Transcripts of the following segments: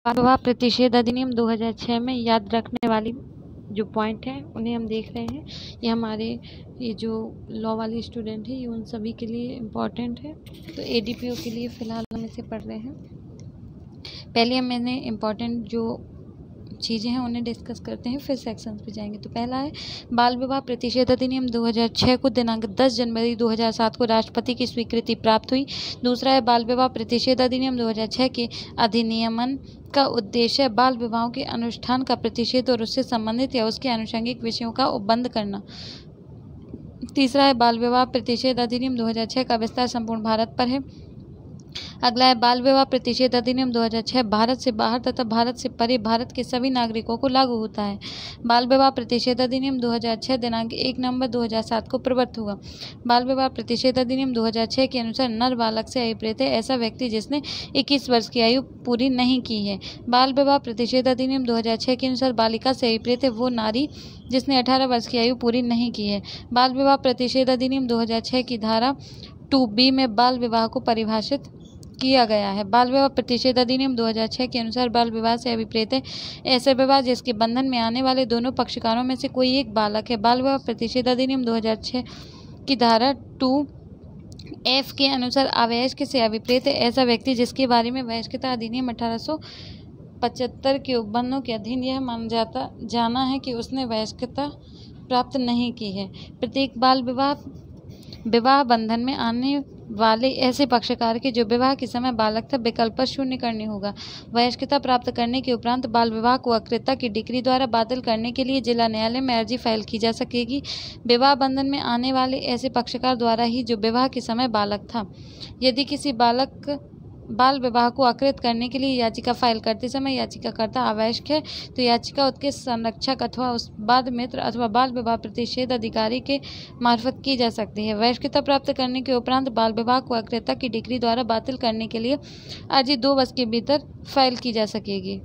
बाल विवाह प्रतिषेध अधिनियम 2006 में याद रखने वाली जो पॉइंट है उन्हें हम देख रहे हैं। ये हमारे ये जो लॉ वाले स्टूडेंट हैं ये उन सभी के लिए इम्पॉर्टेंट है। तो एडीपीओ के लिए फ़िलहाल हम इसे पढ़ रहे हैं। पहले मैंने इम्पॉर्टेंट जो चीज़ें हैं उन्हें डिस्कस करते हैं, फिर सेक्शंस पे जाएंगे। तो पहला है बाल विवाह प्रतिषेध अधिनियम 2006 को दिनांक 10 जनवरी 2007 को राष्ट्रपति की स्वीकृति प्राप्त हुई। दूसरा है बाल विवाह प्रतिषेध अधिनियम 2006 के अधिनियमन का उद्देश्य बाल विवाहों के अनुष्ठान का प्रतिषेध और उससे संबंधित या उसके आनुषंगिक विषयों का उपबंध करना। तीसरा है बाल विवाह प्रतिषेध अधिनियम 2006 का विस्तार संपूर्ण भारत पर है। अगला है बाल विवाह प्रतिषेध अधिनियम 2006 भारत से बाहर तथा भारत से परे भारत के सभी नागरिकों को लागू होता है। बाल विवाह प्रतिषेध अधिनियम 2006 दिनांक 1 नवंबर 2007 को प्रवृत्त हुआ। बाल विवाह प्रतिषेध अधिनियम 2006 के अनुसार नर बालक से अभिप्रेत है ऐसा व्यक्ति जिसने 21 वर्ष की आयु पूरी नहीं की है। बाल विवाह प्रतिषेध अधिनियम 2006 के अनुसार बालिका से अभिप्रेत है वो नारी जिसने 18 वर्ष की आयु पूरी नहीं की है। बाल विवाह प्रतिषेध अधिनियम 2006 की धारा 2B में बाल विवाह को परिभाषित किया गया है। बाल विवाह प्रतिषेध अधिनियम 2006 के अनुसार बाल विवाह से अभिप्रेत है ऐसे विवाह जिसके बंधन में आने वाले दोनों पक्षकारों में से कोई एक बालक है। बाल विवाह प्रतिषेध अधिनियम 2006 की धारा 2F के अनुसार अवयस्क से अभिप्रेत है ऐसा व्यक्ति जिसके बारे में वयस्कता अधिनियम 1875 के उपबंधों के अधीन यह माना जाना है कि उसने वयस्कता प्राप्त नहीं की है। प्रत्येक बाल विवाह बंधन में आने वाले ऐसे पक्षकार के जो विवाह के समय बालक था विकल्प पर शून्य करने होगा। वयस्कता प्राप्त करने के उपरांत बाल विवाह को अकृतता की डिक्री द्वारा बातिल करने के लिए जिला न्यायालय में अर्जी फाइल की जा सकेगी। विवाह बंधन में आने वाले ऐसे पक्षकार द्वारा ही जो विवाह के समय बालक था। यदि किसी बाल विवाह को अकृत करने के लिए याचिका फाइल करते समय याचिकाकर्ता अवयस्क है तो याचिका उसके संरक्षक अथवा उस बाद मित्र अथवा बाल विवाह प्रतिषेध अधिकारी के मार्फत की जा सकती है। वयस्कता प्राप्त करने के उपरांत बाल विवाह को अकृतता की डिक्री द्वारा बातिल करने के लिए अर्जी 2 वर्ष के भीतर फाइल की जा सकेगी।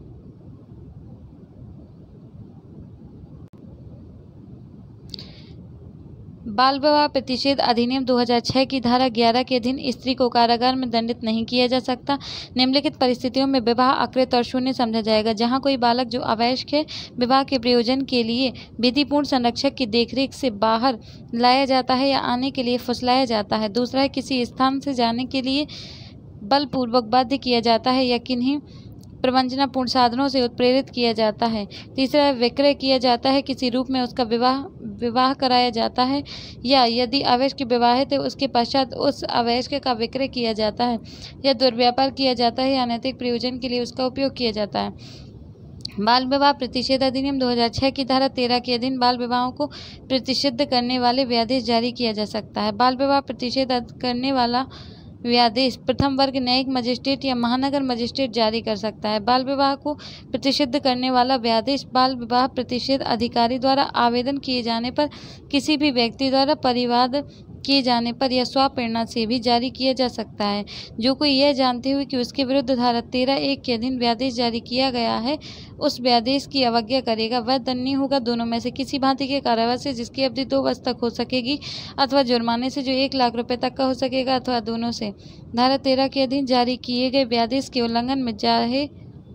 बाल विवाह प्रतिषेध अधिनियम 2006 की धारा 11 के अधीन स्त्री को कारागार में दंडित नहीं किया जा सकता। निम्नलिखित परिस्थितियों में विवाह अकृत और शून्य समझा जाएगा। जहां कोई बालक जो अवयस्क है विवाह के प्रयोजन के लिए विधिपूर्ण संरक्षक की देखरेख से बाहर लाया जाता है या आने के लिए फुसलाया जाता है। दूसरा है किसी स्थान से जाने के लिए बलपूर्वक बाध्य किया जाता है या किन्हीं प्रवंचनापूर्ण साधनों से उत्प्रेरित किया जाता है। तीसरा है विक्रय किया जाता है किसी रूप में उसका विवाह कराया जाता है या यदि अवयस्क विवाहित है उसके पश्चात उस अवयस्क का विक्रय किया जाता है या दुर्व्यापार किया जाता है या अनैतिक प्रयोजन के लिए उसका उपयोग किया जाता है। बाल विवाह प्रतिषेध अधिनियम 2006 की धारा 13 के अधीन बाल विवाहों को प्रतिषिद्ध करने वाले व्यादेश जारी किया जा सकता है। बाल विवाह प्रतिषेध करने वाला व्यादेश प्रथम वर्ग न्यायिक मजिस्ट्रेट या महानगर मजिस्ट्रेट जारी कर सकता है। बाल विवाह को प्रतिषिद्ध करने वाला व्यादेश बाल विवाह प्रतिषेध अधिकारी द्वारा आवेदन किए जाने पर किसी भी व्यक्ति द्वारा परिवाद किए जाने पर या स्वप्रेरणा से भी जारी किया जा सकता है। जो कोई यह जानते हुए कि उसके विरुद्ध धारा 13(1) के अधीन व्यादेश जारी किया गया है उस व्यादेश की अवज्ञा करेगा वह दंडनीय होगा। दोनों में से किसी भांति के कारावास से जिसकी अवधि 2 वर्ष तक हो सकेगी अथवा जुर्माने से जो 1 लाख रुपए तक का हो सकेगा अथवा दोनों से। धारा 13 के अधीन जारी किए गए व्यादेश के उल्लंघन में चाहे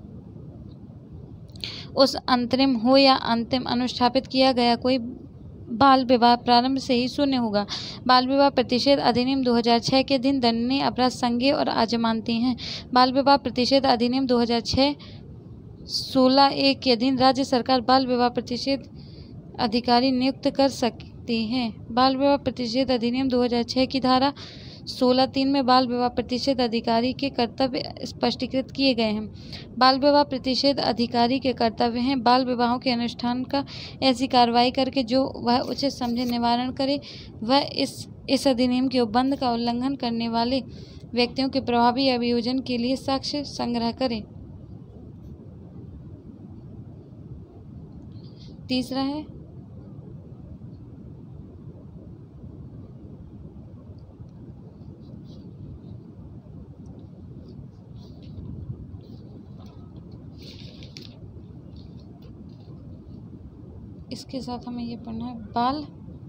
उस अंतरिम हो या अंतिम अनुष्ठापित किया गया कोई बाल विवाह प्रारंभ से ही शून्य होगा। बाल विवाह प्रतिषेध अधिनियम 2006 के अधीन दंडनीय अपराध संज्ञेय और आजमानती हैं। बाल विवाह प्रतिषेध अधिनियम 2006 16(1) के अधीन राज्य सरकार बाल विवाह प्रतिषेध अधिकारी नियुक्त कर सकती है। बाल विवाह प्रतिषेध अधिनियम 2006 की धारा 16(3) में बाल विवाह प्रतिषेध अधिकारी के कर्तव्य स्पष्टीकृत किए गए हैं। बाल विवाह प्रतिषेध अधिकारी के कर्तव्य हैं बाल विवाहों के अनुष्ठान का ऐसी कार्रवाई करके जो वह उचित समझे निवारण करे। वह इस अधिनियम के उपबंध का उल्लंघन करने वाले व्यक्तियों के प्रभावी अभियोजन के लिए साक्ष्य संग्रह करे। तीसरा है इसके साथ हमें ये पढ़ना है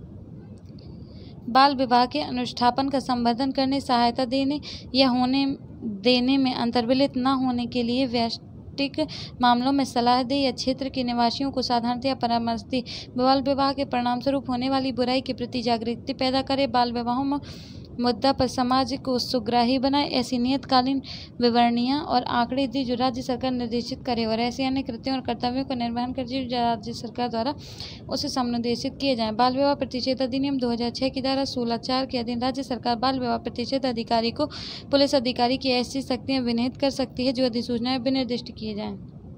बाल विवाह के अनुष्ठापन का संवर्धन करने सहायता देने या होने देने में अंतर्विलित न होने के लिए सामाजिक मामलों में सलाह दे या क्षेत्र के निवासियों को साधारणतया परामर्श दे। बाल विवाह के परिणामस्वरूप होने वाली बुराई के प्रति जागृति पैदा करे। बाल विवाहों मुद्दा पर समाज को सुग्राही बनाए। ऐसी नियतकालीन विवरणियां और आंकड़े दी जो राज्य सरकार निर्देशित करे और ऐसे अन्य कृत्यों और कर्तव्यों का निर्वहन कर जो राज्य सरकार द्वारा उसे संनिर्देशित किए जाएं। बाल विवाह प्रतिषेध अधिनियम 2006 की धारा 16(4) के अधीन राज्य सरकार बाल विवाह प्रतिषेध अधिकारी को पुलिस अधिकारी की ऐसी शक्तियां विनिहित कर सकती है जो अधिसूचना में विनिर्दिष्ट किए जाएं।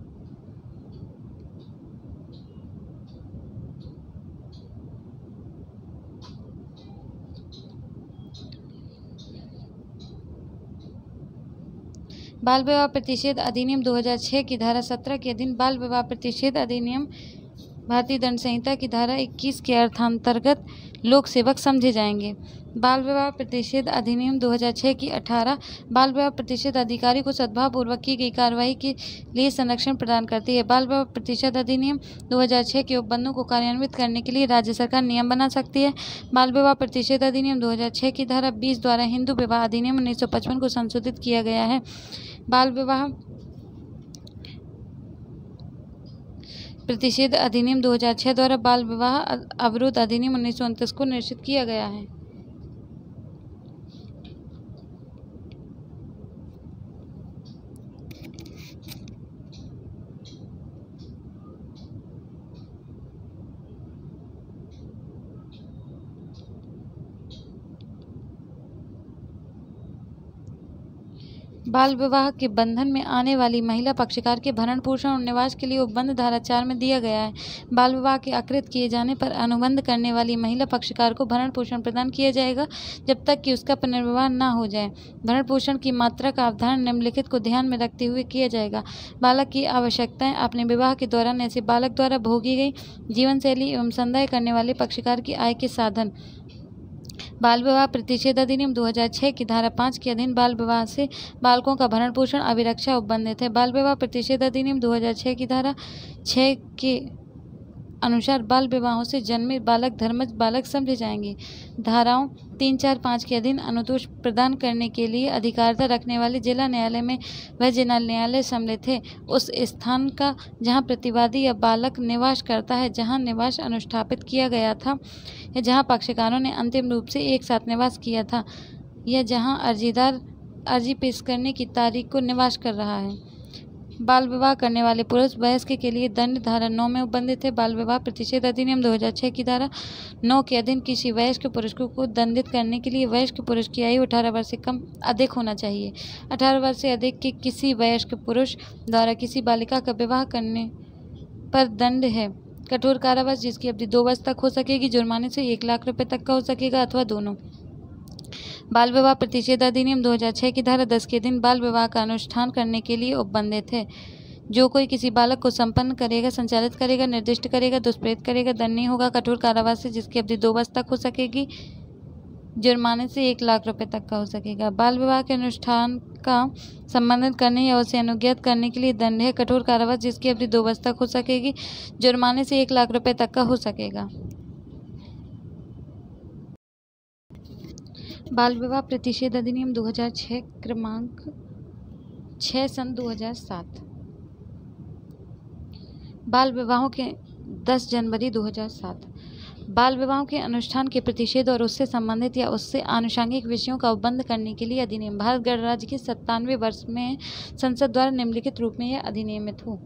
बाल विवाह प्रतिषेध अधिनियम 2006 की धारा 17 के अधीन बाल विवाह प्रतिषेध अधिनियम भारतीय दंड संहिता की धारा 21 के अर्थांतर्गत लोक सेवक समझे जाएंगे। बाल विवाह प्रतिषेध अधिनियम 2006 की 18 बाल विवाह प्रतिषेध अधिकारी को सद्भावपूर्वक की गई कार्रवाई के लिए संरक्षण प्रदान करती है। बाल विवाह प्रतिषेध अधिनियम 2006 के उपबंधों को कार्यान्वित करने के लिए राज्य सरकार नियम बना सकती है। बाल विवाह प्रतिषेध अधिनियम 2006 की धारा 20 द्वारा हिंदू विवाह अधिनियम 1955 को संशोधित किया गया है। बाल विवाह प्रतिषेध अधिनियम 2006 द्वारा बाल विवाह अवरोध अधिनियम 1929 को निश्चित किया गया है। बाल विवाह के बंधन में आने वाली महिला पक्षकार के भरण पोषण और निवास के लिए उपबंध धारा 4 में दिया गया है। बाल विवाह के अकृत किए जाने पर अनुबंध करने वाली महिला पक्षकार को भरण पोषण प्रदान किया जाएगा जब तक कि उसका पुनर्विवाह न हो जाए। भरण पोषण की मात्रा का अवधारण निम्नलिखित को ध्यान में रखते हुए किया जाएगा। बालक की आवश्यकताएं अपने विवाह के दौरान ऐसे बालक द्वारा भोगी गई जीवन शैली एवं संदाय करने वाले पक्षकार की आय के साधन। बाल विवाह प्रतिषेध अधिनियम 2006 की धारा 5 के अधीन बाल विवाह से बालकों का भरण पोषण अभिरक्षा उपबंधित है। बाल विवाह प्रतिषेध अधिनियम 2006 की धारा 6 के अनुसार बाल विवाहों से जन्मे बालक धर्मज बालक समझे जाएंगे। धाराओं 3, 4, 5 के अधीन अनुतोष प्रदान करने के लिए अधिकारिता रखने वाले जिला न्यायालय में वह जिला न्यायालय सम्मिलित है उस स्थान का जहां प्रतिवादी या बालक निवास करता है, जहां निवास अनुष्ठापित किया गया था या जहां पक्षकारों ने अंतिम रूप से एक साथ निवास किया था या जहां अर्जीदार अर्जी पेश करने की तारीख को निवास कर रहा है। बाल विवाह करने वाले पुरुष वयस्क के लिए दंड धारा 9 में उपबंधित है। बाल विवाह प्रतिषेध अधिनियम 2006 की धारा 9 के अधीन किसी वयस्क पुरुष को दंडित करने के लिए वयस्क पुरुष की आयु 18 वर्ष से कम अधिक होना चाहिए। 18 वर्ष से अधिक के किसी वयस्क पुरुष द्वारा किसी बालिका का विवाह करने पर दंड है कठोर कारावास जिसकी अवधि 2 वर्ष तक हो सकेगी, जुर्माने से 1 लाख रुपए तक का हो सकेगा अथवा दोनों। बाल विवाह प्रतिषेध अधिनियम 2006 की धारा 10 के दिन बाल विवाह का अनुष्ठान करने के लिए उपबंधित है। जो कोई किसी बालक को संपन्न करेगा, संचालित करेगा, निर्दिष्ट करेगा, दुष्प्रेरित करेगा, दंडनीय होगा कठोर कारावास से जिसकी अवधि 2 वर्ष तक हो सकेगी, जुर्माने से 1 लाख रुपए तक का हो सकेगा। बाल विवाह के अनुष्ठान का संबंधित करने या उसे अनुज्ञात करने के लिए दंड है कठोर कारावास जिसकी अवधि 2 वर्ष तक हो सकेगी, जुर्माने से 1 लाख रुपए तक का हो सकेगा। बाल विवाह प्रतिषेध अधिनियम 2006 क्रमांक 6 सन 2007। बाल विवाहों के 10 जनवरी 2007। बाल विवाहों के अनुष्ठान के प्रतिषेध और उससे संबंधित या उससे आनुषंगिक विषयों का उपबंध करने के लिए अधिनियम भारत गणराज्य के 97वें वर्ष में संसद द्वारा निम्नलिखित रूप में यह अधिनियमित हो।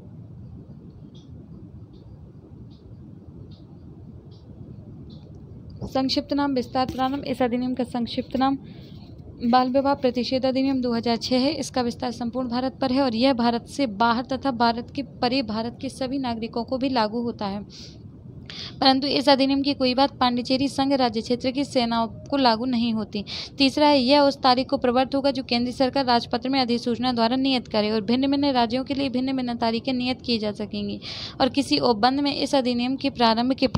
संक्षिप्त नाम विस्तार प्रारंभ। इस अधिनियम का संक्षिप्त नाम बाल विवाह प्रतिषेध अधिनियम 2006 है। इसका विस्तार संपूर्ण भारत पर है और यह भारत से बाहर तथा भारत के परे भारत के सभी नागरिकों को भी लागू होता है, परंतु इस अधिनियम की कोई बात पांडिचेरी संघ राज्य क्षेत्र की सेनाओं को लागू नहीं होती। तीसरा है, यह उस तारीख को प्रवर्त होगा जो केंद्र सरकार राजपत्र में अधिसूचना द्वारा नियत करे और भिन्न भिन्न राज्यों के लिए भिन्न भिन्न तारीखें नियत की जा सकेंगी और किसी उपबंध में इस अधिनियम के प्रारंभ के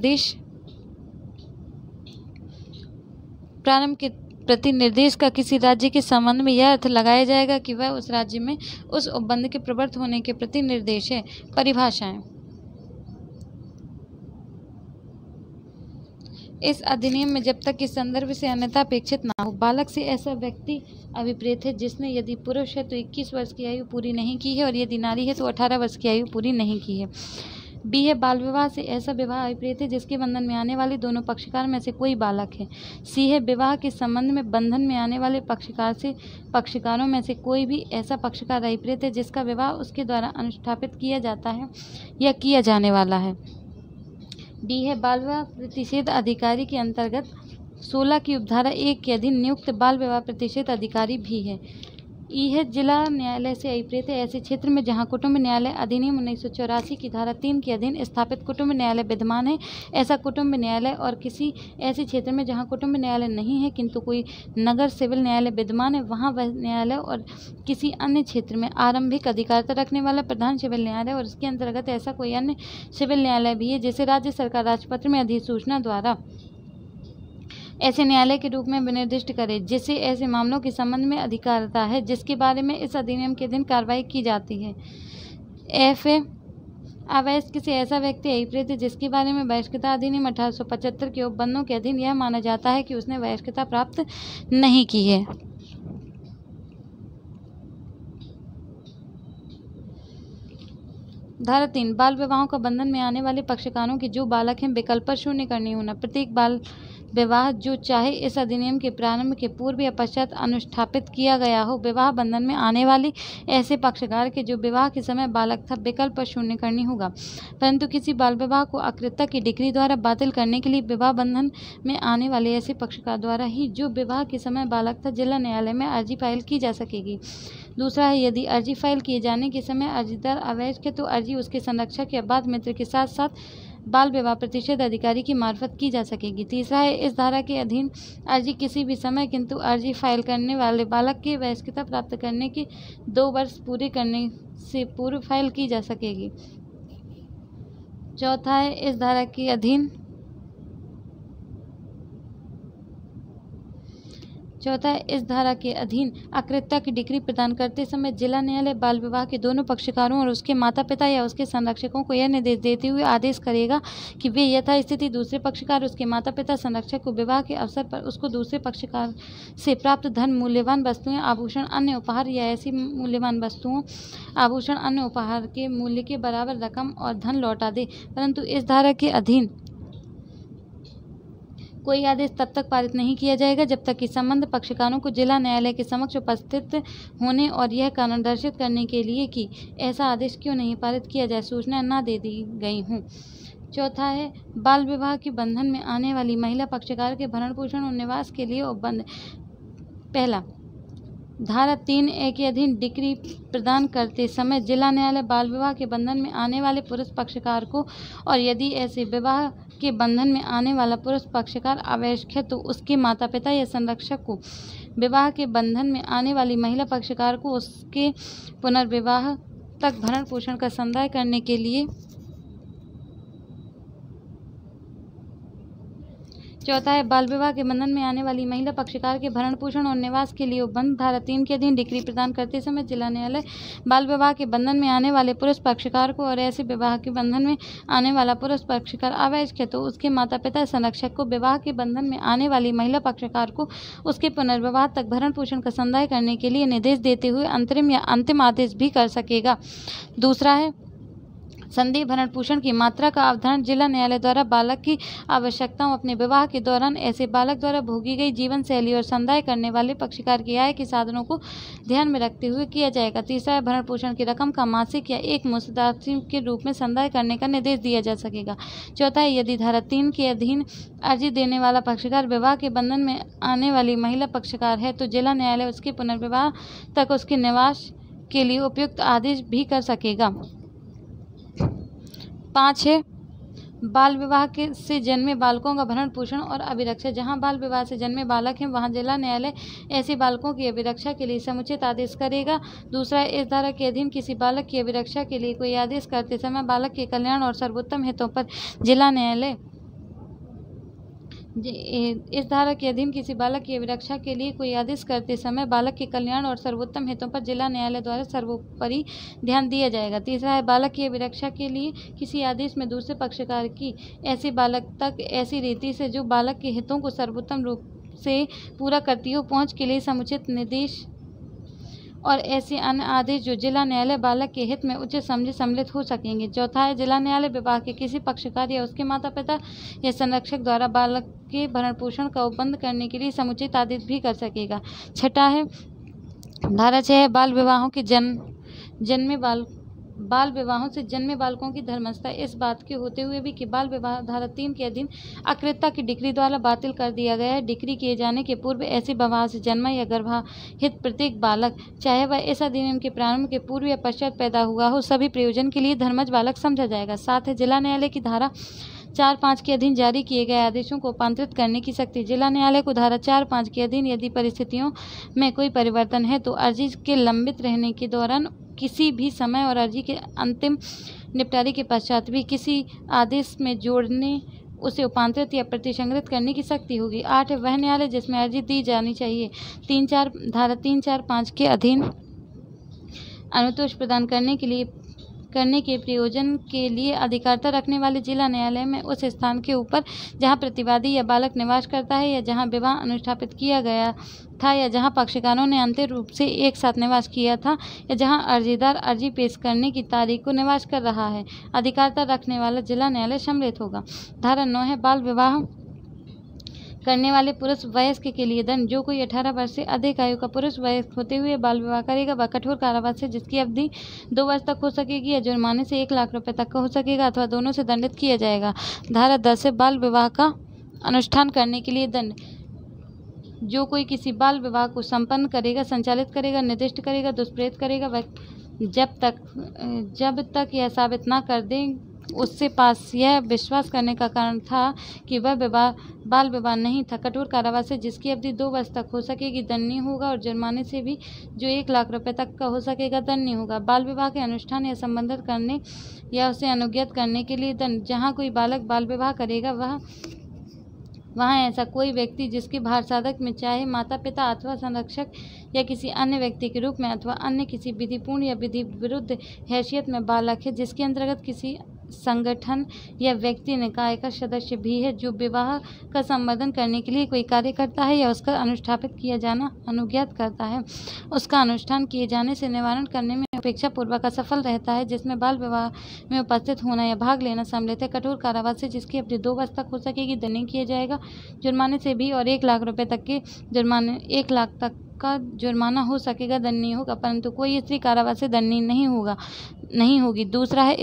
प्रति निर्देश का किसी राज्य के संबंध में यह अर्थ लगाया जाएगा कि वह उस राज्य में उस उपबंध के प्रवर्त होने के प्रति निर्देश है। परिभाषाएं। इस अधिनियम में जब तक इस संदर्भ से अन्यथा अपेक्षित ना हो, बालक से ऐसा व्यक्ति अभिप्रेत है जिसने यदि पुरुष है तो 21 वर्ष की आयु पूरी नहीं की है और यदि नारी है तो 18 वर्ष की आयु पूरी नहीं की है। बी है, बाल विवाह से ऐसा विवाह अभिप्रेत है जिसके बंधन में आने वाले दोनों पक्षकार में से कोई बालक है। सी है, विवाह के संबंध में बंधन में आने वाले पक्षकारों में से कोई भी ऐसा पक्षकार अभिप्रेत है जिसका विवाह उसके द्वारा अनुष्ठापित किया जाता है या किया जाने वाला है। डी है, बाल विवाह प्रतिषेध अधिकारी के अंतर्गत 16 की उपधारा 1 के अधीन नियुक्त बाल विवाह प्रतिषेध अधिकारी भी है। ई है, जिला न्यायालय से अभिप्रेत है ऐसे क्षेत्र में जहां कुटुंब न्यायालय अधिनियम 1984 की धारा 3 के अधीन स्थापित कुटुंब न्यायालय विद्यमान है। ऐसा कुटुंब न्यायालय और किसी ऐसे क्षेत्र में जहां कुटुंब न्यायालय नहीं है किंतु कोई नगर सिविल न्यायालय विद्यमान है, वहां वह न्यायालय और किसी अन्य क्षेत्र में आरंभिक अधिकारिता रखने वाला प्रधान सिविल न्यायालय और इसके अंतर्गत ऐसा कोई अन्य सिविल न्यायालय भी है जिसे राज्य सरकार राजपत्र में अधिसूचना द्वारा ऐसे न्यायालय के रूप में विनिर्दिष्ट करे जिसे ऐसे मामलों के संबंध में अधिकारिता है जिसके बारे में इस अधिनियम के अधीन कार्रवाई की जाती है। एफ है, अवयस्क से ऐसा व्यक्ति अभिप्रेत है जिसके बारे में वयस्कता अधिनियम 1875 के उपबंधों के अधीन यह माना जाता है कि उसने वयस्कता प्राप्त नहीं की है। धारा 3, बाल विवाहों का बंधन में आने वाले पक्षकारों के जो बालक हैं विकल्प पर शून्य करनी होना। प्रत्येक बाल विवाह जो चाहे इस अधिनियम के प्रारंभ के पूर्व या पश्चात अनुष्ठापित किया गया हो, विवाह बंधन में आने वाले ऐसे पक्षकार के जो विवाह के समय बालक था विकल्प पर शून्य करनी होगा। परंतु किसी बाल विवाह को अकृतता की डिग्री द्वारा बातिल करने के लिए विवाह बंधन में आने वाले ऐसे पक्षकार द्वारा ही जो विवाह के समय बालक था जिला न्यायालय में अर्जी फाइल की जा सकेगी। दूसरा है, यदि अर्जी फाइल किए जाने के समय अर्जीदार अवयस्क है तो अर्जी उसके संरक्षक या बाद मित्र के साथ साथ बाल विवाह प्रतिषेध अधिकारी की मार्फत की जा सकेगी। तीसरा है, इस धारा के अधीन अर्जी किसी भी समय किंतु अर्जी फाइल करने वाले बालक के वयस्कता प्राप्त करने के 2 वर्ष पूरे करने से पूर्व फाइल की जा सकेगी। चौथा है, इस धारा के अधीन अकृतता की डिग्री प्रदान करते समय जिला न्यायालय बाल विवाह के दोनों पक्षकारों और उसके माता पिता या उसके संरक्षकों को यह निर्देश देते हुए आदेश करेगा कि वे यथास्थिति दूसरे पक्षकार, उसके माता पिता, संरक्षक को विवाह के अवसर पर उसको दूसरे पक्षकार से प्राप्त धन, मूल्यवान वस्तुएं, आभूषण, अन्य उपहार या ऐसी मूल्यवान वस्तुओं, आभूषण, अन्य उपहार के मूल्य के बराबर रकम और धन लौटा दे। परंतु इस धारा के अधीन कोई आदेश तब तक पारित नहीं किया जाएगा जब तक कि संबंध पक्षकारों को जिला न्यायालय के समक्ष उपस्थित होने और यह कारण दर्शित करने के लिए कि ऐसा आदेश क्यों नहीं पारित किया जाए सूचना न दे दी गई हूँ। चौथा है, बाल विवाह के बंधन में आने वाली महिला पक्षकार के भरण पोषण और निवास के लिए उपबंध। पहला, धारा 3A के अधीन डिक्री प्रदान करते समय जिला न्यायालय बाल विवाह के बंधन में आने वाले पुरुष पक्षकार को और यदि ऐसे विवाह के बंधन में आने वाला पुरुष पक्षकार अवयस्क है तो उसके माता पिता या संरक्षक को विवाह के बंधन में आने वाली महिला पक्षकार को उसके पुनर्विवाह तक भरण पोषण का संदाय करने के लिए। चौथा है, बाल विवाह के बंधन में आने वाली महिला पक्षकार के भरण पोषण और निवास के लिए उपबंध। धारा 3 के अधीन डिक्री प्रदान करते समय जिला न्यायालय बाल विवाह के बंधन में आने वाले पुरुष पक्षकार को और ऐसे विवाह के बंधन में आने वाला पुरुष पक्षकार अवयस्क है तो उसके माता पिता संरक्षक को विवाह के बंधन में आने वाली महिला पक्षकार को उसके पुनर्विवाह तक भरण पोषण का संदाय करने के लिए निर्देश देते हुए अंतरिम या अंतिम आदेश भी कर सकेगा। दूसरा है, संदेह भरण पोषण की मात्रा का अवधारण जिला न्यायालय द्वारा बालक की आवश्यकताओं अपने विवाह के दौरान ऐसे बालक द्वारा भोगी गई जीवन शैली और संदाय करने वाले पक्षकार की आय के साधनों को ध्यान में रखते हुए किया जाएगा। तीसरा है, भरण पोषण की रकम का मासिक या एक मुश्त राशि के रूप में संदाय करने का निर्देश दिया जा सकेगा। चौथा है, यदि धारा 3 के अधीन अर्जी देने वाला पक्षकार विवाह के बंधन में आने वाली महिला पक्षकार है तो जिला न्यायालय उसके पुनर्विवाह तक उसके निवास के लिए उपयुक्त आदेश भी कर सकेगा। 5 है, बाल विवाह से जन्मे बालकों का भरण पोषण और अभिरक्षा। जहां बाल विवाह से जन्मे बालक हैं वहां जिला न्यायालय ऐसे बालकों की अभिरक्षा के लिए समुचित आदेश करेगा। दूसरा, इस धारा के अधीन किसी बालक की अभिरक्षा के लिए कोई आदेश करते समय बालक के कल्याण और सर्वोत्तम हितों पर जिला न्यायालय इस धारा के अधीन किसी बालक की अभिरक्षा के लिए कोई आदेश करते समय बालक के कल्याण और सर्वोत्तम हितों पर जिला न्यायालय द्वारा सर्वोपरि ध्यान दिया जाएगा। तीसरा है, बालक की अभिरक्षा के लिए किसी आदेश में दूसरे पक्षकार की ऐसी बालक तक ऐसी रीति से जो बालक के हितों को सर्वोत्तम रूप से पूरा करती हो पहुँच के लिए समुचित निर्देश और ऐसे अन्य आदेश जो जिला न्यायालय बालक के हित में उचित समझे सम्मिलित हो सकेंगे। चौथा है, जिला न्यायालय विवाह के किसी पक्षकार या उसके माता पिता या संरक्षक द्वारा बालक के भरण पोषण का उपबंध करने के लिए समुचित आदेश भी कर सकेगा। छठा है, धारा 6 है, बाल विवाहों के बाल विवाहों से जन्मे बालकों की धर्मस्थता इस बात के होते हुए भी कि बाल विवाह धारा 3 के अधीन अकृतता की डिक्री द्वारा बातिल कर दिया गया है। डिक्री किए जाने के पूर्व ऐसे विवाह से जन्मा या गर्भाहित प्रत्येक बालक, चाहे वह इस अधिनियम के प्रारंभ के पूर्व या पश्चात पैदा हुआ हो, सभी प्रयोजन के लिए धर्मज बालक समझा जाएगा। साथ है, जिला न्यायालय की धारा 4-5 के अधीन जारी किए गए आदेशों को रूपांतरित करने की शक्ति जिला न्यायालय को धारा 4-5 के अधीन यदि परिस्थितियों में कोई परिवर्तन है तो अर्जी के लंबित रहने के दौरान किसी भी समय और अर्जी के अंतिम निपटारे के पश्चात भी किसी आदेश में जोड़ने, उसे उपांतरित या प्रतिसंग्रहित करने की शक्ति होगी। 8 है, वह न्यायालय जिसमें अर्जी दी जानी चाहिए धारा 3-4-5 के अधीन अनुतोष प्रदान करने के प्रयोजन के लिए अधिकारिता रखने वाले जिला न्यायालय में उस स्थान के ऊपर जहां प्रतिवादी या बालक निवास करता है या जहां विवाह अनुष्ठापित किया गया था या जहां पक्षकारों ने अंतिम रूप से एक साथ निवास किया था या जहां अर्जीदार अर्जी पेश करने की तारीख को निवास कर रहा है, अधिकारिता रखने वाला जिला न्यायालय सम्मिलित होगा। धारा 9 है, बाल विवाह करने वाले पुरुष वयस्क के लिए दंड। जो कोई 18 वर्ष से अधिक आयु का पुरुष वयस्क होते हुए बाल विवाह करेगा वह कठोर कारावास से जिसकी अवधि 2 वर्ष तक हो सकेगी या जुर्माने से 1 लाख रुपए तक का हो सकेगा अथवा दोनों से दंडित किया जाएगा। धारा 10 है, बाल विवाह का अनुष्ठान करने के लिए दंड। जो कोई किसी बाल विवाह को संपन्न करेगा, संचालित करेगा, निर्दिष्ट करेगा, दुष्प्रेरित करेगा वह जब तक यह साबित न कर दें उससे पास यह विश्वास करने का कारण था कि वह बाल विवाह नहीं था, कठोर कारावास से जिसकी अवधि 2 वर्ष तक हो सकेगी दंडनीय होगा और जुर्माने से भी जो 1 लाख रुपए तक का हो सकेगा दंडनीय होगा। बाल विवाह के अनुष्ठान या संबंधित करने या उसे अनुज्ञात करने के लिए दंड। जहाँ कोई बालक बाल विवाह करेगा वहाँ ऐसा कोई व्यक्ति जिसके भार साधक में चाहे माता पिता अथवा संरक्षक या किसी अन्य व्यक्ति के रूप में अथवा अन्य किसी विधिपूर्ण या विधि विरुद्ध हैसियत में बालक है, जिसके अंतर्गत किसी संगठन या व्यक्ति निकाय का सदस्य भी है, जो विवाह का संवर्धन करने के लिए कोई कार्य करता है या उसका अनुष्ठापित किया जाना अनुज्ञात करता है, उसका अनुष्ठान किए जाने से निवारण करने में अपेक्षा पूर्वक असफल रहता है, जिसमें बाल विवाह में उपस्थित होना या भाग लेना सम्मिलित है, कठोर कारावास से जिसकी अवधि 2 वर्ष तक हो सकेगी दंडनीय किया जाएगा, जुर्माने से भी और 1 लाख रुपए तक के जुर्माने 1 लाख तक का जुर्माना हो सकेगा दंडनीय होगा, परंतु कोई स्त्री कारावास से दंडनीय नहीं होगी। दूसरा है,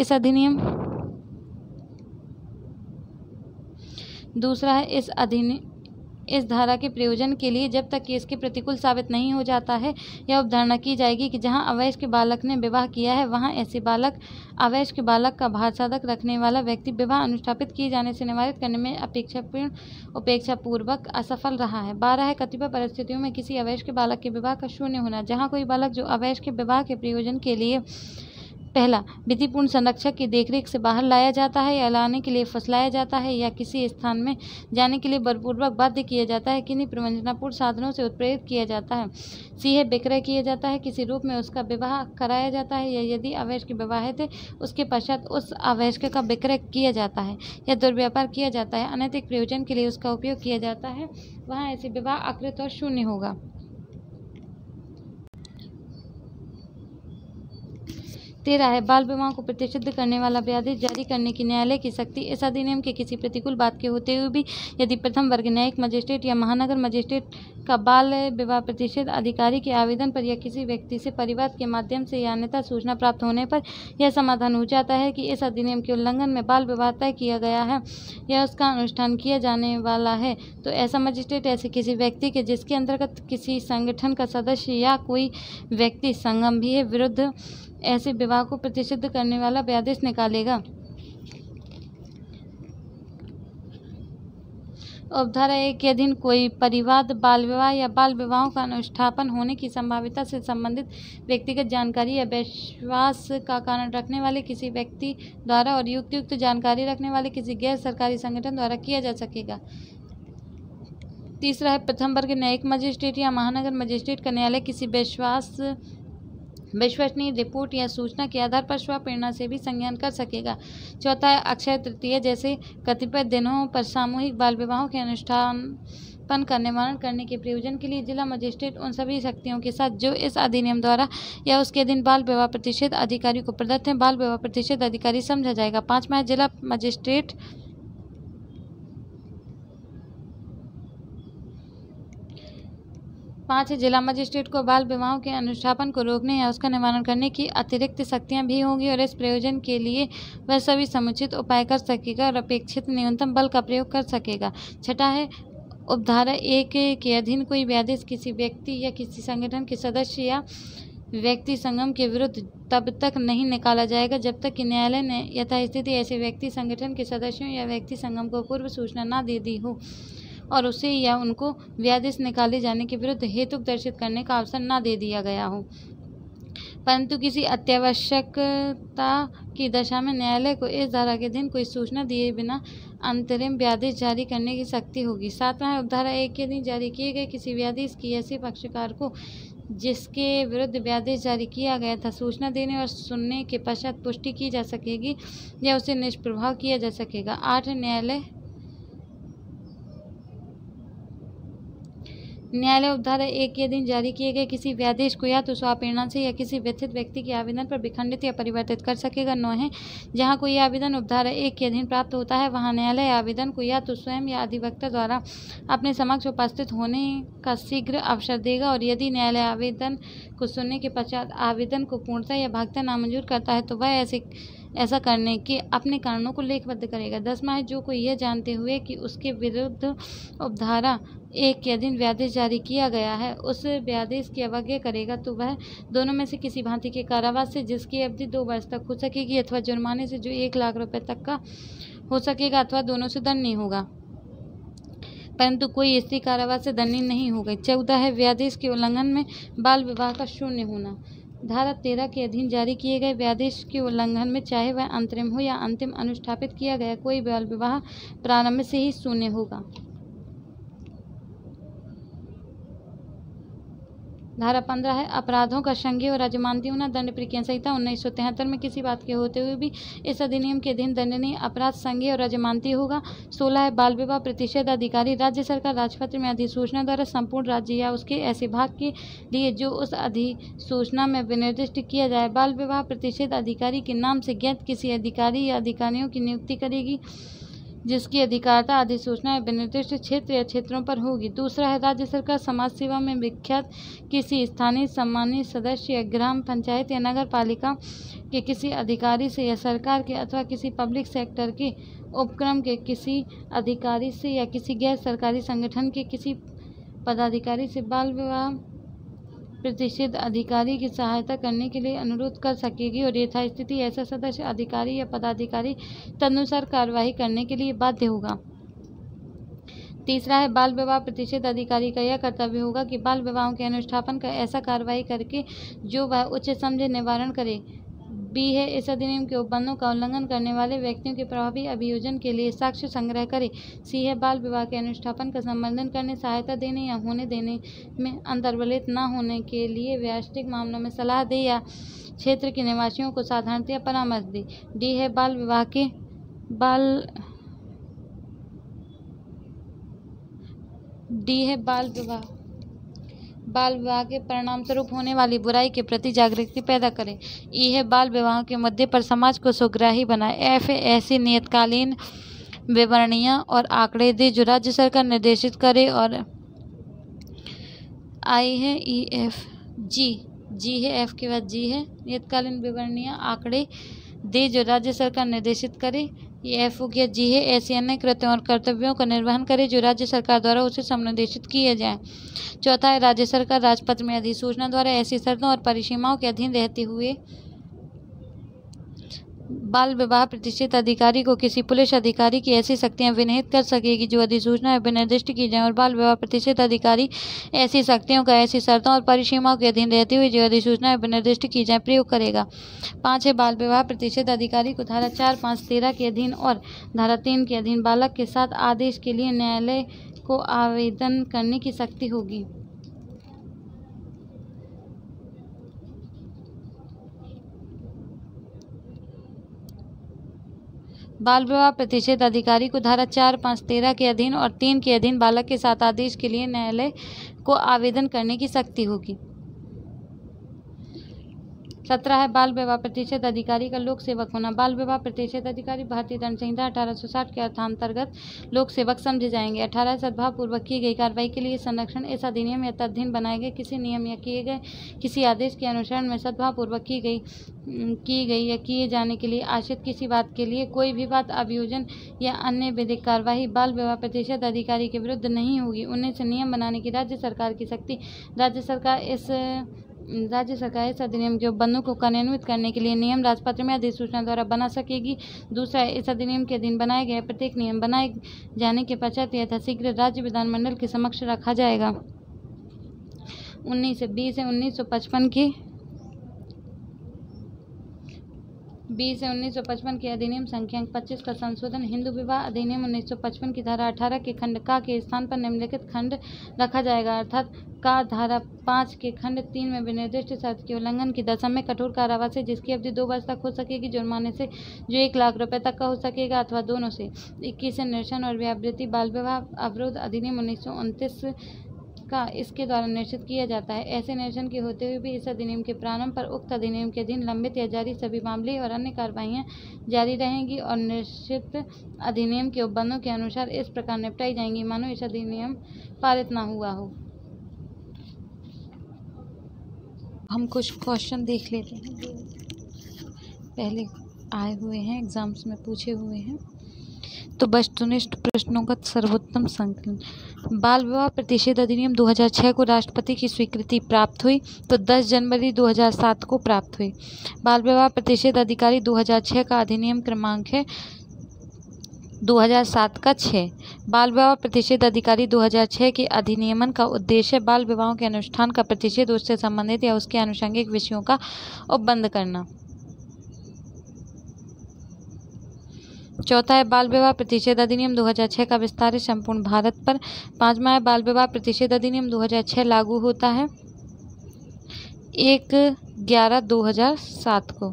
इस धारा के प्रयोजन के लिए जब तक कि इसके प्रतिकूल साबित नहीं हो जाता है यह अवधारणा की जाएगी कि जहां अवयस्क बालक ने विवाह किया है वहां अवयस्क बालक का भार साधक रखने वाला व्यक्ति विवाह अनुष्ठापित किए जाने से निवारित करने में अपेक्षापूर्वक असफल रहा है। 12 है, कतिपय परिस्थितियों में किसी अवयस्क बालक के विवाह का शून्य होना। जहाँ कोई बालक जो अवयस्क विवाह के प्रयोजन के लिए पहला विधिपूर्ण संरक्षक की देखरेख से बाहर लाया जाता है या लाने के लिए फुसलाया जाता है या किसी स्थान में जाने के लिए बलपूर्वक बाध्य किया जाता है, किन्हीं प्रवंचनापूर्ण साधनों से उत्प्रेरित किया जाता है। सी है, विक्रय किया जाता है, किसी रूप में उसका विवाह कराया जाता है या यदि अवयस्क विवाहित है उसके पश्चात उस अवयस्क का विक्रय किया जाता है या दुर्व्यापार किया जाता है, अनैतिक प्रयोजन के लिए उसका उपयोग किया जाता है, वहाँ ऐसे विवाह अकृत और शून्य होगा। 13 है, बाल विवाह को प्रतिषिद्ध करने वाला आदेश जारी करने की न्यायालय की शक्ति। इस अधिनियम के किसी प्रतिकूल बात के होते हुए भी यदि प्रथम वर्ग न्यायिक मजिस्ट्रेट या महानगर मजिस्ट्रेट का बाल विवाह प्रतिषेध अधिकारी के आवेदन पर या किसी व्यक्ति से परिवाद के माध्यम से या अन्यथा सूचना प्राप्त होने पर यह समाधान हो जाता है कि इस अधिनियम के उल्लंघन में बाल विवाह तय किया गया है या उसका अनुष्ठान किया जाने वाला है, तो ऐसा मजिस्ट्रेट ऐसे किसी व्यक्ति के जिसके अंतर्गत किसी संगठन का सदस्य या कोई व्यक्ति संगम भी है विरुद्ध ऐसे विवाह को प्रतिषिद्ध करने वाला आदेश निकालेगा। उपधारा 1 के अधीन कोई परिवाद बाल विवाह या बाल विवाहों का अनुष्ठापन होने की संभाव्यता से संबंधित व्यक्तिगत जानकारी या विश्वास का कारण रखने वाले किसी व्यक्ति द्वारा और युक्त जानकारी रखने वाले किसी गैर सरकारी संगठन द्वारा किया जा सकेगा। तीसरा है प्रथम वर्ग न्यायिक मजिस्ट्रेट या महानगर मजिस्ट्रेट का न्यायालय किसी विश्वसनीय रिपोर्ट या सूचना के आधार पर स्वप्रेरणा से भी संज्ञान कर सकेगा। चौथा है अक्षय तृतीया जैसे कतिपय दिनों पर सामूहिक बाल विवाहों के अनुष्ठान का निवारण करने के प्रयोजन के लिए जिला मजिस्ट्रेट उन सभी शक्तियों के साथ जो इस अधिनियम द्वारा या उसके अधीन बाल विवाह प्रतिषेध अधिकारी को प्रदत्त है बाल विवाह प्रतिषेध अधिकारी समझा जाएगा। पांचवा है जिला मजिस्ट्रेट जिला मजिस्ट्रेट को बाल विवाहों के अनुष्ठापन को रोकने या उसका निवारण करने की अतिरिक्त शक्तियां भी होंगी और इस प्रयोजन के लिए वह सभी समुचित उपाय कर सकेगा और अपेक्षित न्यूनतम बल का प्रयोग कर सकेगा। छठा है उपधारा 1 के अधीन कोई भी आदेश किसी व्यक्ति या किसी संगठन के सदस्य या व्यक्ति संगम के विरुद्ध तब तक नहीं निकाला जाएगा जब तक कि न्यायालय ने यथास्थिति ऐसे व्यक्ति संगठन के सदस्यों या व्यक्ति संगम को पूर्व सूचना न दे दी हो और उसे या उनको व्यादेश निकाले जाने के विरुद्ध हेतु दर्शित करने का अवसर न दे दिया गया हो। परंतु किसी अत्यावश्यकता की दशा में न्यायालय को इस धारा के अधीन कोई सूचना दिए बिना अंतरिम व्यादेश जारी करने की शक्ति होगी। सातवां है उपधारा 1 के अधीन जारी किए गए किसी व्यादेश की ऐसे पक्षकार को जिसके विरुद्ध व्यादेश जारी किया गया था सूचना देने और सुनने के पश्चात पुष्टि की जा सकेगी या उसे निष्प्रभाव किया जा सकेगा। 8 न्यायालय उपधारा 1 के अधीन जारी किए गए किसी व्यादेश को या तो स्वप्रेरणा से या किसी व्यथित व्यक्ति के आवेदन पर विखंडित या परिवर्तित कर सकेगा। 9 है जहां कोई आवेदन उपधारा 1 के अधीन प्राप्त होता है वहां न्यायालय आवेदन को या तो स्वयं या अधिवक्ता द्वारा अपने समक्ष उपस्थित होने का शीघ्र अवसर देगा और यदि न्यायालय आवेदन को सुनने के पश्चात आवेदन को पूर्णतः या भागतः नामंजूर करता है तो वह ऐसा करने के अपने कारणों को लेखबद्ध करेगा। 10वां है जो कोई यह जानते हुए कि उसके विरुद्ध उपधारा 1 के अधीन व्यादेश जारी किया गया है उस व्यादेश की अवज्ञा करेगा तो वह दोनों में से किसी भांति के कारावास से जिसकी अवधि 2 वर्ष तक हो सकेगी अथवा जुर्माने से जो 1 लाख रुपए तक का हो सकेगा अथवा दोनों से दंडनीय होगा, परंतु कोई स्त्री कारावास से दंडनीय नहीं होगी। 14 है व्यादेश के उल्लंघन में बाल विवाह का शून्य होना। धारा 13 के अधीन जारी किए गए व्यादेश के उल्लंघन में चाहे वह अंतरिम हो या अंतिम अनुष्ठापित किया गया कोई बाल विवाह प्रारंभ से ही शून्य होगा। धारा 15 है अपराधों का संज्ञेय और अजमानती होना। दंड प्रक्रिया संहिता 1973 में किसी बात के होते हुए भी इस अधिनियम के अधीन दंडनीय अपराध संज्ञेय और अजमानती होगा। 16 है बाल विवाह प्रतिषेध अधिकारी राज्य सरकार राजपत्र में अधिसूचना द्वारा संपूर्ण राज्य या उसके ऐसे भाग के लिए जो उस अधिसूचना में विनिर्दिष्ट किया जाए बाल विवाह प्रतिषेध अधिकारी के नाम से ज्ञात किसी अधिकारी या अधिकारियों की नियुक्ति करेगी जिसकी अधिकारिता अधिसूचना में विनिर्दिष्ट क्षेत्र या क्षेत्रों पर होगी। दूसरा है राज्य सरकार समाज सेवा में विख्यात किसी स्थानीय सम्मानित सदस्य या ग्राम पंचायत या नगर पालिका के किसी अधिकारी से या सरकार के अथवा किसी पब्लिक सेक्टर के उपक्रम के किसी अधिकारी से या किसी गैर सरकारी संगठन के किसी पदाधिकारी से बाल विवाह प्रतिषेध अधिकारी की सहायता करने के लिए अनुरोध कर सकेगी और यथास्थिति ऐसा सदस्य अधिकारी या पदाधिकारी तदनुसार कार्यवाही करने के लिए बाध्य होगा। तीसरा है बाल विवाह प्रतिषेध अधिकारी का यह कर्तव्य होगा कि बाल विवाहों के अनुष्ठापन का ऐसा कार्रवाई करके जो वह उचित समझे निवारण करे। बी है इस अधिनियम के उपबंधों का उल्लंघन करने वाले व्यक्तियों के प्रभावी अभियोजन के लिए साक्ष्य संग्रह करे। सी है बाल विवाह के अनुष्ठापन का संवर्धन करने सहायता देने या होने देने में अंतर्वलित न होने के लिए व्यवसायिक मामलों में सलाह दे या क्षेत्र के निवासियों को साधारणतया परामर्श दे। डी है बाल विवाह के परिणाम स्वरूप होने वाली बुराई के प्रति जागृति पैदा करें। ई है बाल विवाह के मुद्दे पर समाज को सुग्राही बनाए। एफ है ऐसी नियतकालीन विवरणियां और आंकड़े दे जो राज्य सरकार निर्देशित करे। और आई है ई एफ जी है एफ के बाद जी है नियतकालीन विवरणियां आंकड़े दे जो राज्य सरकार निर्देशित करे। ये एफ हो गया। जी है ऐसे अन्य कृत्यों और कर्तव्यों का निर्वहन करे जो राज्य सरकार द्वारा उसे संनिर्देशित किए जाएं। चौथा है राज्य सरकार राजपत्र में अधिसूचना द्वारा ऐसी शर्तों और परिसीमाओं के अधीन रहते हुए बाल विवाह प्रतिषेध अधिकारी को किसी पुलिस अधिकारी की ऐसी शक्तियां विनिहित कर सकेगी जो अधिसूचना में विनिर्दिष्ट की जाए और बाल विवाह प्रतिषेध अधिकारी ऐसी शक्तियों का ऐसी शर्तों और परिसीमाओं के अधीन रहते हुए जो अधिसूचना में विनिर्दिष्ट की जाए प्रयोग करेगा। 5 है बाल विवाह प्रतिषेध अधिकारी को धारा 4, 5, 13 के अधीन और धारा 3 के अधीन बालक के साथ आदेश के लिए न्यायालय को आवेदन करने की शक्ति होगी। बाल विवाह प्रतिषेध अधिकारी को धारा 4, 5, 13 के अधीन और 3 के अधीन बालक के साथ आदेश के लिए न्यायालय को आवेदन करने की शक्ति होगी। 17 है बाल विवाह प्रतिषेध अधिकारी का लोक सेवक होना। बाल विवाह प्रतिषेध अधिकारी भारतीय दंड संहिता 1860 के अर्थांतर्गत लोक सेवक समझे जाएंगे। 18 सद्भाव पूर्वक की गई कार्रवाई के लिए संरक्षण इस अधिनियम या तदधीन बनाए गए किसी नियम या किए गए किसी आदेश के अनुसरण में सद्भाव पूर्वक की गई या किए जाने के लिए आश्रित किसी बात के लिए कोई भी बात अभियोजन या अन्य विधिक कार्यवाही बाल विवाह प्रतिषेध अधिकारी के विरुद्ध नहीं होगी। 19 नियम बनाने की राज्य सरकार की शक्ति। राज्य सरकार इस अधिनियम के उपबंधों को कार्यान्वित करने के लिए नियम राजपत्र में अधिसूचना द्वारा बना सकेगी। दूसरा, इस अधिनियम के अधीन बनाए गए प्रत्येक नियम बनाए जाने के पश्चात यथाशीघ्र राज्य विधानमंडल के समक्ष रखा जाएगा। 19 से 1955 के अधिनियम संख्या 25 का संशोधन। हिंदू विवाह अधिनियम 1955 की धारा 18 के खंड का के स्थान पर निम्नलिखित खंड रखा जाएगा, अर्थात का धारा 5 के खंड 3 में विनिर्दिष्ट शर्त के उल्लंघन की दशा में कठोर कारावास है जिसकी अवधि 2 वर्ष तक हो सकेगी, जुर्माने से जो 1 लाख रुपए तक का हो सकेगा अथवा दोनों से। 21 से निरसन और व्यावृत्ति बाल विवाह अवरोध अधिनियम 1929 का इसके द्वारा निश्चित किया जाता है। ऐसे निरसन के होते हुए भी इस अधिनियम के प्रारंभ पर उक्त अधिनियम के अधीन लंबित या जारी सभी मामले और अन्य कार्रवाइयाँ जारी रहेंगी और निश्चित अधिनियम के उपबंधों के अनुसार इस प्रकार निपटाई जाएंगी मानो इस अधिनियम पारित न हुआ हो। हम कुछ क्वेश्चन देख लेते हैं जो पहले आए हुए हैं, एग्जाम्स में पूछे हुए हैं। तो वस्तुनिष्ठ प्रश्नोगत सर्वोत्तम संकलन। बाल विवाह प्रतिषेध अधिनियम 2006 को राष्ट्रपति की स्वीकृति प्राप्त हुई तो 10 जनवरी 2007 को प्राप्त हुई। बाल विवाह प्रतिषेध अधिकारी 2006 का अधिनियम क्रमांक है 2007 का 6। बाल विवाह प्रतिषेध अधिकारी 2006 के अधिनियमन का उद्देश्य बाल विवाहों के अनुष्ठान का प्रतिषेध, उससे संबंधित या उसके आनुषंगिक विषयों का उपबंध करना। चौथा है बाल विवाह प्रतिषेध अधिनियम 2006 का विस्तार है संपूर्ण भारत पर। 5वां है बाल विवाह प्रतिषेध अधिनियम 2006 लागू होता है 1/11/2007 को।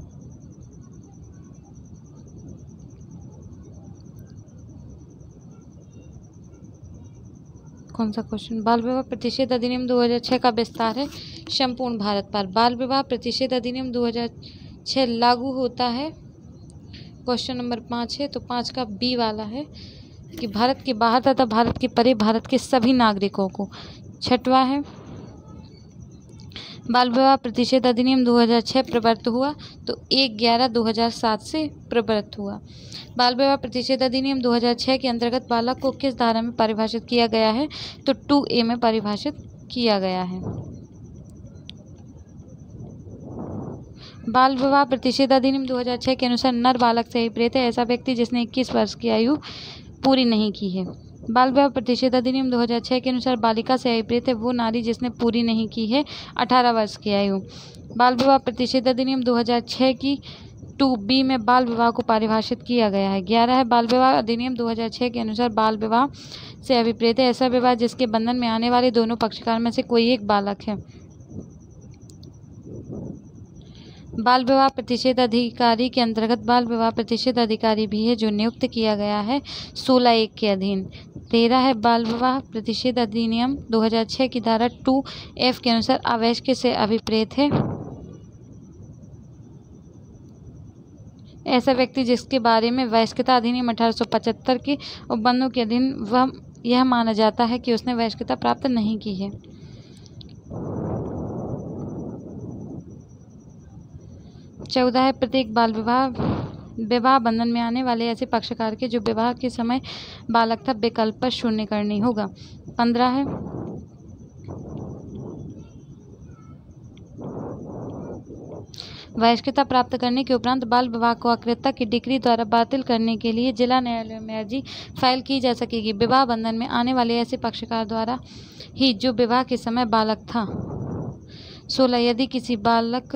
कौन सा क्वेश्चन? बाल विवाह प्रतिषेध अधिनियम 2006 का विस्तार है संपूर्ण भारत पर। बाल विवाह प्रतिषेध अधिनियम 2006 लागू होता है, क्वेश्चन नंबर 5 है तो 5 का बी वाला है कि भारत के बाहर तथा भारत के परे भारत के सभी नागरिकों को। 6वां है बाल विवाह प्रतिषेध अधिनियम 2006 प्रवृत्त हुआ तो 1/11/2007 से प्रवृत्त हुआ। बाल विवाह प्रतिषेध अधिनियम 2006 के अंतर्गत बालक को किस धारा में परिभाषित किया गया है? तो 2A में परिभाषित किया गया है। बाल विवाह प्रतिषेध अधिनियम 2006 के अनुसार नर बालक से अभिप्रेत है ऐसा व्यक्ति जिसने 21 वर्ष की आयु पूरी नहीं की है। बाल विवाह प्रतिषेध अधिनियम 2006 के अनुसार बालिका से अभिप्रेत है वो नारी जिसने पूरी नहीं की है 18 वर्ष की आयु। बाल विवाह प्रतिषेध अधिनियम 2006 की 2B में बाल विवाह को परिभाषित किया गया है। 11 है बाल विवाह अधिनियम 2006 के अनुसार बाल विवाह से अभिप्रेत है ऐसा विवाह जिसके बंधन में आने वाले दोनों पक्षकार में से कोई एक बालक है। बाल विवाह प्रतिषेध अधिकारी के अंतर्गत बाल विवाह प्रतिषेध अधिकारी भी है जो नियुक्त किया गया है 16(1) के अधीन। 13 है बाल विवाह प्रतिषेध अधिनियम 2006 की धारा 2F के अनुसार अवयस्क से अभिप्रेत है ऐसा व्यक्ति जिसके बारे में वयस्कता अधिनियम 1875 के उपबंधों के अधीन वह यह माना जाता है कि उसने वयस्कता प्राप्त नहीं की है। 14 है प्रत्येक बाल विवाह बंधन में आने वाले ऐसे पक्षकार के जो विवाह के समय बालक था विकल्प पर शून्य करनी होगा। 15 है वयस्कता प्राप्त करने के उपरांत बाल विवाह को अकृतता की डिक्री द्वारा बातिल करने के लिए जिला न्यायालय में अर्जी फाइल की जा सकेगी विवाह बंधन में आने वाले ऐसे पक्षकार द्वारा ही जो विवाह के समय बालक था। 16 यदि किसी बालक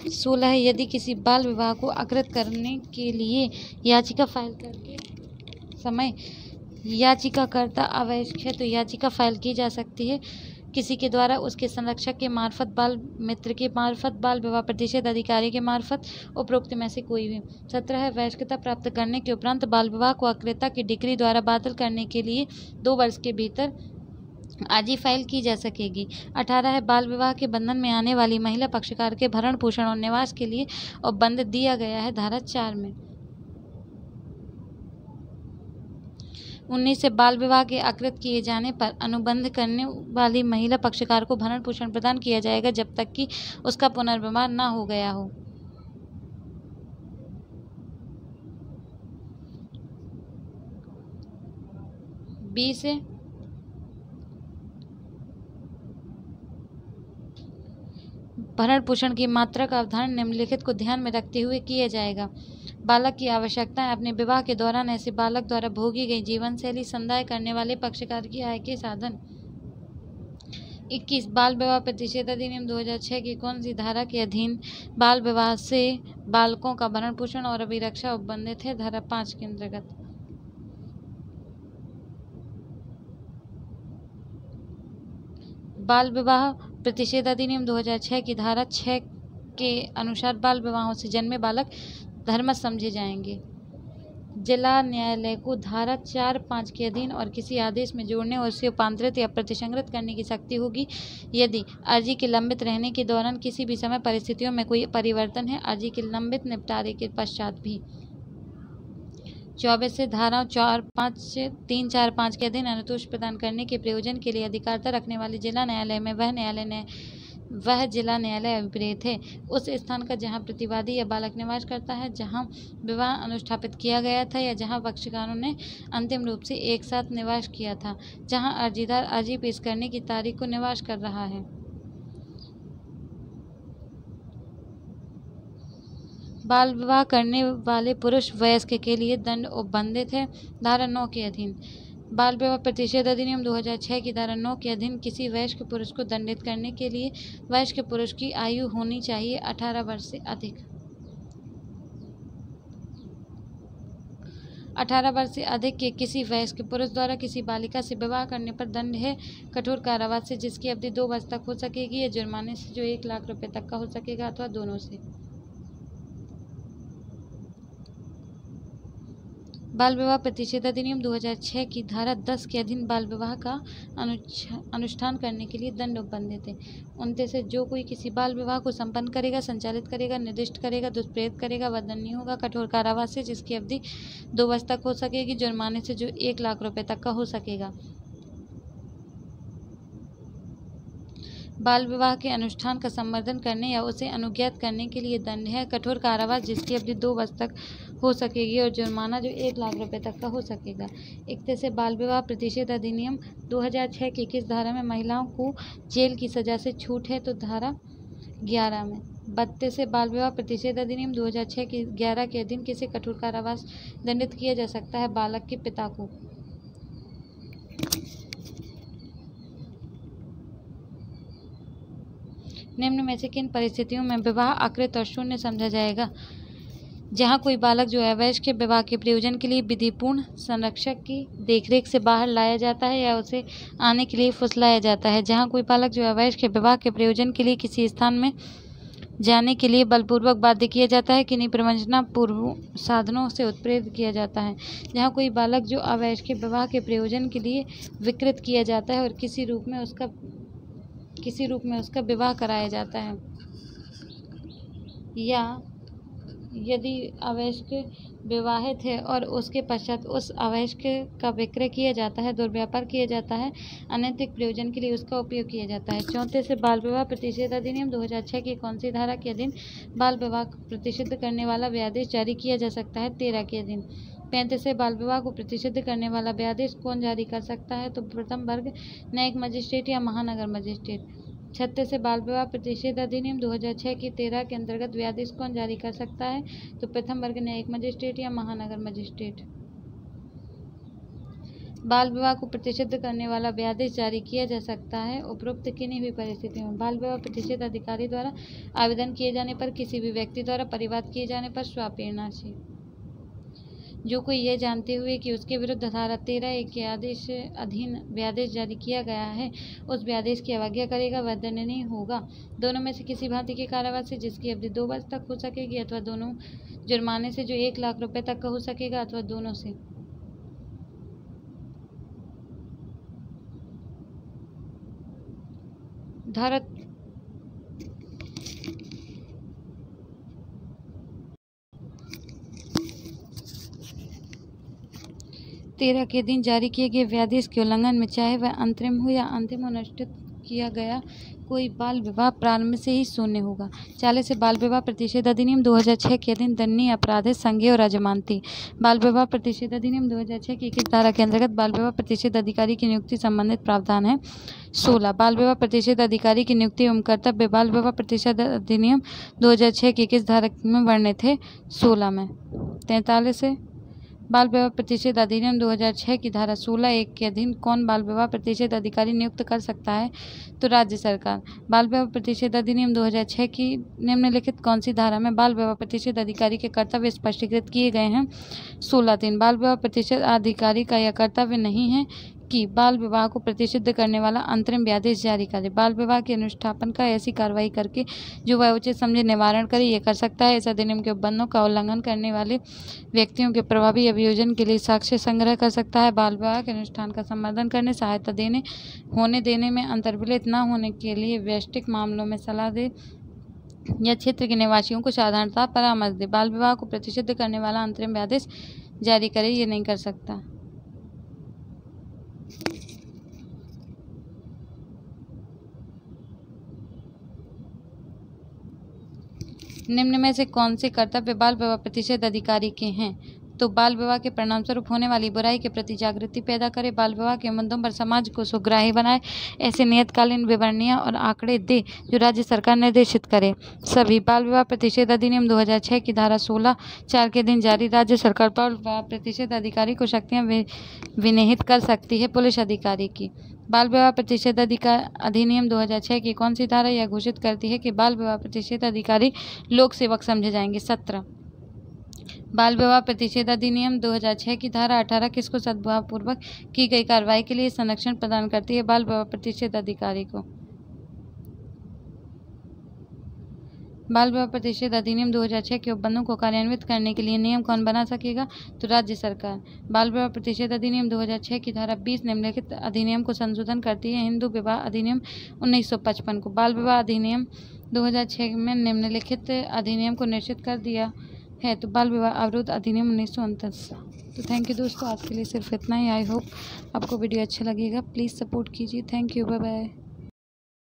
16 यदि किसी बाल विवाह को अकृत करने के लिए याचिका फाइल करके समय याचिकाकर्ता आवश्यक है तो याचिका फाइल की जा सकती है किसी के द्वारा, उसके संरक्षक के मार्फत, बाल मित्र के मार्फत, बाल विवाह प्रतिषेध अधिकारी के मार्फत, उपरोक्त में से कोई भी। 17 वयस्कता प्राप्त करने के उपरांत बाल विवाह को अक्रेता की डिग्री द्वारा बातिल करने के लिए 2 वर्ष के भीतर अर्जी फाइल की जा सकेगी। 18 बाल विवाह के बंधन में आने वाली महिला पक्षकार के भरण पोषण और निवास के लिए उपबंध दिया गया है धारा 4 में। 19 से बाल विवाह के अकृत किए जाने पर अनुबंध करने वाली महिला पक्षकार को भरण पोषण प्रदान किया जाएगा जब तक कि उसका पुनर्विवाह न हो गया हो। बी से भरण पोषण की मात्रा का अवधारण निम्नलिखित को ध्यान में रखते हुए किया जाएगा। बालक की आवश्यकताएं अपने विवाह के दौरान ऐसे बालक द्वारा भोगी गई जीवन शैली संदाय करने वाले पक्षकार की आय के साधन। 21 बाल विवाह प्रतिषेध अधिनियम 2006 की कौन सी धारा के अधीन बाल विवाह से बालकों का भरण पोषण और अभिरक्षा उपबंधित है? धारा 5 के अंतर्गत। बाल विवाह प्रतिषेध अधिनियम 2006 की धारा 6 के अनुसार बाल विवाहों से जन्मे बालक धर्म समझे जाएंगे। जिला न्यायालय को धारा 4-5 के अधीन और किसी आदेश में जोड़ने और उसे रूपांतरित या प्रतिसंहृत करने की शक्ति होगी यदि अर्जी के लंबित रहने के दौरान किसी भी समय परिस्थितियों में कोई परिवर्तन है, अर्जी के लंबित निपटारे के पश्चात भी। 24 से धारा 3-4-5 के अधीन अनुतोष प्रदान करने के प्रयोजन के लिए अधिकारिता रखने वाले जिला न्यायालय में वह जिला न्यायालय अभिप्रेत है उस स्थान का जहां प्रतिवादी या बालक निवास करता है, जहां विवाह अनुष्ठापित किया गया था या जहां पक्षकारों ने अंतिम रूप से एक साथ निवास किया था, जहां अर्जीदार अर्जी पेश करने की तारीख को निवास कर रहा है। बाल विवाह करने वाले पुरुष वयस्क के लिए दंड उपबंधित है धारा 9 के अधीन। बाल विवाह प्रतिषेध अधिनियम 2006 की धारा 9 के अधीन किसी वयस्क पुरुष को दंडित करने के लिए वयस्क पुरुष की आयु होनी चाहिए 18 वर्ष से अधिक। 18 वर्ष से अधिक के किसी वयस्क पुरुष द्वारा किसी बालिका से विवाह करने पर दंड है कठोर कारावास से जिसकी अवधि 2 वर्ष तक हो सकेगी या जुर्माने से जो 1 लाख रुपए तक का हो सकेगा अथवा दोनों से। बाल विवाह प्रतिषेध अधिनियम 2006 की धारा 10 के अधीन बाल विवाह का अनुष्ठान करने के लिए दंड उपबंधित है। 29 से जो कोई किसी बाल विवाह को संपन्न करेगा, संचालित करेगा, निर्दिष्ट करेगा, दुष्प्रेरित करेगा वह दंडनीय होगा कठोर कारावास से जिसकी अवधि 2 वर्ष तक हो सकेगी, जुर्माने से जो 1 लाख रुपए तक का हो सकेगा। बाल विवाह के अनुष्ठान का संवर्धन करने या उसे अनुज्ञात करने के लिए दंड है कठोर कारावास जिसकी अवधि 2 वर्ष तक हो सकेगी और जुर्माना जो 1 लाख रुपए तक का हो सकेगा। 31 से बाल विवाह प्रतिषेध अधिनियम 2006 की किस धारा में महिलाओं को जेल की सजा से छूट है? तो धारा 11 में। 32 से बाल विवाह प्रतिषेध अधिनियम 2006 की 11 के अधीन किसे कठोर कारावास दंडित किया जा सकता है? बालक के पिता को। निम्न में से किन परिस्थितियों में विवाह अकृत और शून्य समझा जाएगा? जहां कोई बालक जो अवैध के विवाह के प्रयोजन के लिए विधिपूर्ण संरक्षक की देखरेख से बाहर लाया जाता है या उसे आने के लिए फुसलाया जाता है। जहां कोई बालक जो अवैध के विवाह के प्रयोजन के लिए किसी स्थान में जाने के लिए बलपूर्वक बाध्य किया जाता है, किन्हीं प्रवंचना पूर्व साधनों से उत्प्रेरित किया जाता है। जहाँ कोई बालक जो अवैध के विवाह के प्रयोजन के लिए विकृत किया जाता है और किसी रूप में उसका विवाह कराया जाता है, या यदि अवैध विवाहित है और उसके पश्चात उस अवैध का विक्रय किया जाता है, दुर्व्यापार किया जाता है, अनैतिक प्रयोजन के लिए उसका उपयोग किया जाता है। 34 से बाल विवाह प्रतिषेध अधिनियम 2006 की कौन सी धारा के अधीन बाल विवाह प्रतिषिद्ध करने वाला व्यादेश जारी किया जा सकता है? 13 के अधीन। 35 से बाल विवाह को प्रतिषिद्ध करने वाला व्यादेश कौन जारी कर सकता है? तो प्रथम वर्ग न्यायिक मजिस्ट्रेट या महानगर मजिस्ट्रेट। 36 से बाल विवाह प्रतिषेध अधिनियम 2006 की 13 के अंतर्गत व्यादेश कौन जारी कर सकता है? तो प्रथम वर्ग न्यायिक मजिस्ट्रेट या महानगर मजिस्ट्रेट। बाल विवाह को प्रतिषिद्ध करने वाला व्यादेश जारी किया जा सकता है। उपरोक्त किन्हीं भी परिस्थितियों में बाल विवाह प्रतिषेध अधिकारी द्वारा आवेदन किए जाने पर, किसी भी व्यक्ति द्वारा परिवाद किए जाने पर स्वापेरणा से जो कोई यह जानते हुए कि उसके विरुद्ध धारा 13(1) के आदेश अधीन व्यादेश जारी किया गया है, उस व्यादेश की अवज्ञा करेगा वह दंडनीय होगा। दोनों में से किसी भांति के कारावास से जिसकी अवधि 2 वर्ष तक हो सकेगी, अथवा दोनों जुर्माने से जो 1 लाख रुपए तक का हो सकेगा, अथवा दोनों से। धारा 13 के दिन जारी किए गए व्यादेश के उल्लंघन में, चाहे वह अंतरिम हो या अंतिम अनुष्ठित किया गया कोई बाल विवाह प्रारंभ से ही शून्य होगा। 40 से बाल विवाह प्रतिषेध अधिनियम 2006 के अधीन दंडनीय अपराध है संज्ञेय और अजमानती। बाल विवाह प्रतिषेध अधिनियम 2006 की 21 धारा के अंतर्गत बाल विवाह प्रतिषेध अधिकारी की नियुक्ति संबंधित प्रावधान है। 16 बाल विवाह प्रतिषेध अधिकारी की नियुक्ति एवं कर्तव्य बाल विवाह प्रतिषेध अधिनियम 2006 की 21 धारा में वर्णित है। 16 में 43 से बाल विवाह प्रतिषेध अधिनियम 2006 की धारा 16(1) के अधीन कौन बाल विवाह प्रतिषेध अधिकारी नियुक्त कर सकता है? तो राज्य सरकार। बाल विवाह प्रतिषेध अधिनियम 2006 की निम्नलिखित कौन सी धारा में बाल विवाह प्रतिषेध अधिकारी के कर्तव्य स्पष्टीकृत किए गए हैं? 16(3) बाल विवाह प्रतिषेध अधिकारी का यह कर्तव्य नहीं है कि बाल विवाह को प्रतिषिद्ध करने वाला अंतरिम व्यादेश जारी करे। बाल विवाह के अनुष्ठापन का ऐसी कार्रवाई करके जो वह उचित समझे निवारण करे, यह कर सकता है। इस अधिनियम के उपबंधों का उल्लंघन करने वाले व्यक्तियों के प्रभावी अभियोजन के लिए साक्ष्य संग्रह कर सकता है। बाल विवाह के अनुष्ठान का संवर्धन करने, सहायता देने, होने देने में अंतर्विलित न होने के लिए वैयक्तिक मामलों में सलाह दे या क्षेत्र के निवासियों को साधारणतः परामर्श दे। बाल विवाह को प्रतिषिद्ध करने वाला अंतरिम व्यादेश जारी करे, ये नहीं कर सकता। निम्न में से कौन से कर्तव्य बाल विवाह प्रतिषेध अधिकारी के हैं? तो बाल विवाह के परिणाम स्वरूप होने वाली बुराई के प्रति जागृति पैदा करे, बाल विवाह के मुद्दों पर समाज को सुग्राही बनाए, ऐसे नियतकालीन विवरणियां और आंकड़े दे जो राज्य सरकार निर्देशित करे। सभी बाल विवाह प्रतिषेध अधिनियम 2006 की धारा 16(4) के दिन जारी राज्य सरकार बाल विवाह प्रतिषेध अधिकारी को शक्तियां विनिहित कर सकती है। पुलिस अधिकारी की बाल विवाह प्रतिषेध अधिनियम 2006 की कौन सी धारा यह घोषित करती है कि बाल विवाह प्रतिषेध अधिकारी लोक सेवक समझे जाएंगे? 17 बाल विवाह प्रतिषेध अधिनियम 2006 की धारा 18 किसको सद्भावपूर्वक की गई कार्रवाई के लिए संरक्षण प्रदान करती है? बाल विवाह प्रतिषेध अधिकारी को। बाल विवाह प्रतिषेध अधिनियम 2006 के उपबंधों को कार्यान्वित करने के लिए नियम कौन बना सकेगा? तो राज्य सरकार। बाल विवाह प्रतिषेध अधिनियम 2006 की धारा 20 निम्नलिखित अधिनियम को संशोधन करती है। हिंदू विवाह अधिनियम 1955 को। बाल विवाह अधिनियम 2006 में निम्नलिखित अधिनियम को निश्चित कर दिया है। तो बाल विवाह अवरोध अधिनियम 1929। तो थैंक यू दोस्तों, आज के लिए सिर्फ इतना ही। आई होप आपको वीडियो अच्छा लगेगा। प्लीज़ सपोर्ट कीजिए। Thank you, bye bye.